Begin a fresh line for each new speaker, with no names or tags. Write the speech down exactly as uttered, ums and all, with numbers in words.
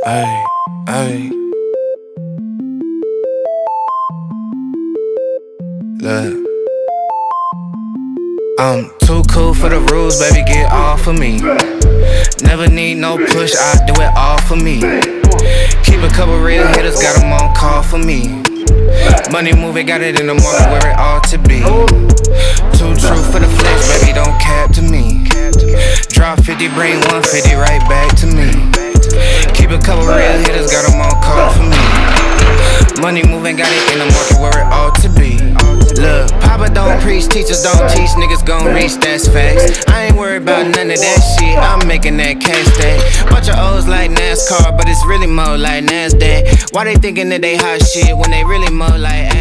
Ay, ay. Look, I'm too cool for the rules, baby, get off of me. Never need no push, I do it all for me. Keep a couple real hitters, got them on call for me. Money moving, got it in the market where it ought to be. Too true for the flex, baby, don't cap to me. Drop fifty, bring one fifty right back to me. Keep a couple real hitters, got them on call for me. Money moving, got it in the market where it ought to be. Look, Papa don't preach, teachers don't teach, niggas gon' reach, that's facts. I ain't worried about none of that shit, I'm making that cash stack. Bunch of O's like NASCAR, but it's really more like NASDAQ. Why they thinking that they hot shit when they really more like